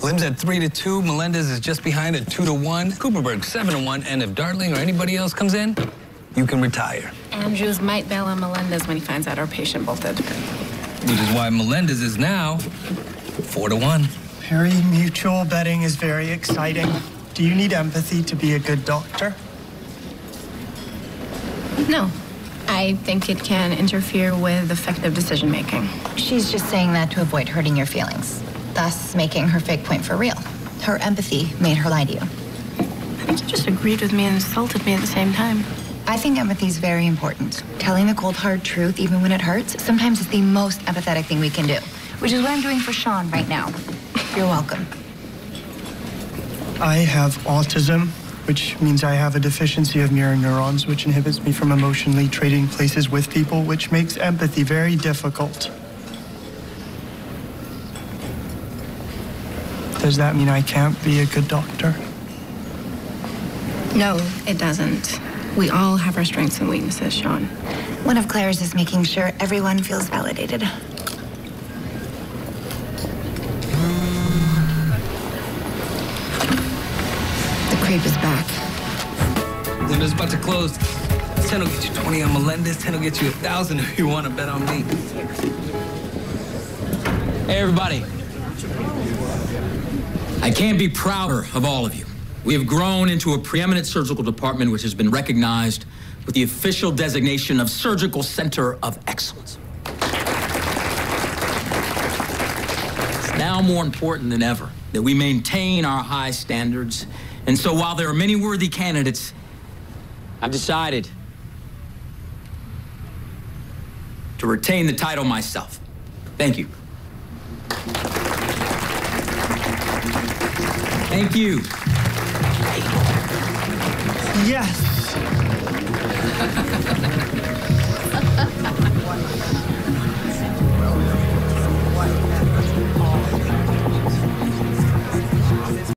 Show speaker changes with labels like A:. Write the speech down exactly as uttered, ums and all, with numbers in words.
A: Lim's at three to two. Melendez is just behind at two to one. Cooperberg seven to one. And if Dartling or anybody else comes in, you can retire.
B: Andrews might bail on Melendez when he finds out our patient bolted.
A: Which is why Melendez is now four to one.
C: Peri mutual betting is very exciting. Do you need empathy to be a good doctor?
B: No. I think it can interfere with effective decision-making.
D: She's just saying that to avoid hurting your feelings, thus making her fake point for real. Her empathy made her lie to you.
B: I think you just agreed with me and insulted me at the same time.
D: I think empathy is very important. Telling the cold, hard truth, even when it hurts, sometimes is the most empathetic thing we can do, which is what I'm doing for Shaun right now. You're welcome.
C: I have autism, which means I have a deficiency of mirror neurons, which inhibits me from emotionally trading places with people, which makes empathy very difficult. Does that mean I can't be a good doctor?
B: No, it doesn't. We all have our strengths and weaknesses, Shaun.
D: One of Claire's is making sure everyone feels validated. The creep is back.
A: Windows about to close. ten will get you twenty on Melendez. ten will get you one thousand if you want to bet on me.
E: Hey, everybody. I can't be prouder of all of you. We have grown into a preeminent surgical department which has been recognized with the official designation of Surgical Center of Excellence. It's now more important than ever that we maintain our high standards. And so while there are many worthy candidates, I've decided to retain the title myself. Thank you. Thank you.
C: Yes.